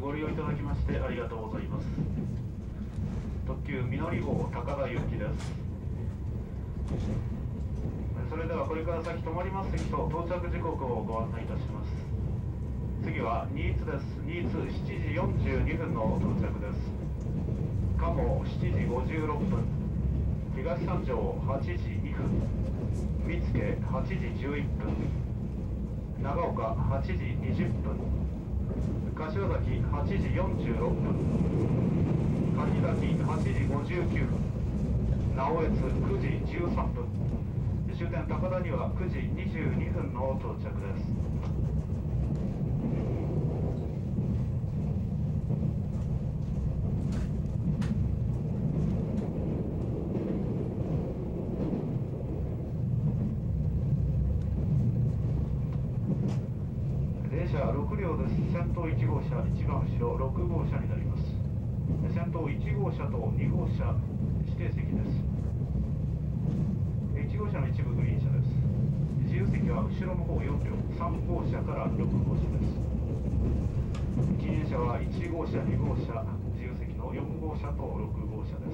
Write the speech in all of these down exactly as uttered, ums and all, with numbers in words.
ご利用いただきましてありがとうございます。特急みのり号高田行きです。それではこれから先止まります席と到着時刻をご案内いたします。次は新津です。新津しちじよんじゅうにふんの到着です。鴨しちじごじゅうろっぷん、東三条はちじにふん、見附はちじじゅういっぷん、長岡はちじにじゅっぷん、柏崎はちじよんじゅうろっぷん、柿崎はちじごじゅうきゅうふん、直江津くじじゅうさんぷん、終点高田にはくじにじゅうにふんの到着です。電車ろくりょうです。先頭いちごう車、一番後ろろくごう車になります。先頭いちごう車とにごう車、指定席です。いちごう車の一部グリーン車です。自由席は後ろの方よんりょう、さんごう車からろくごう車です。記念車はいちごう車、にごう車、自由席のよんごう車とろくごう車です。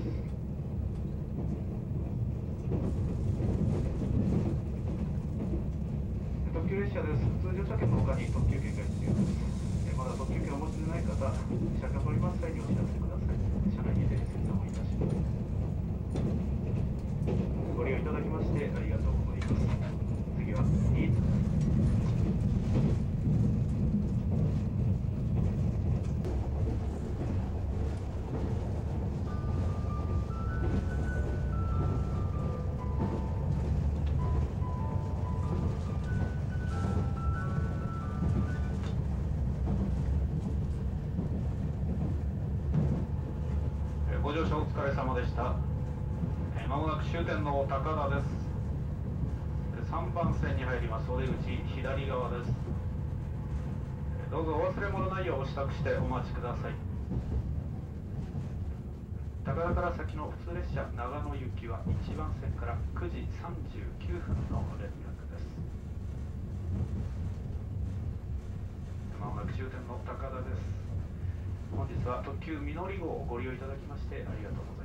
特急列車です。通常車券の他に特急券が必要です。まだ特急券をお持ちでない方、車券を取ります際にお知らせください。車内にて説明をいたします。ご利用いただきましてありがとうございます。次は新津です。ご乗車お疲れ様でした。まもなく終点の高田です。さんばん線に入ります。お出口左側です。どうぞお忘れ物ないようお支度してお待ちください。高田から先の普通列車長野行きはいちばん線からくじさんじゅうきゅうふんの連絡です。まもなく終点の高田です。本日は特急みのり号をご利用いただきましてありがとうございます。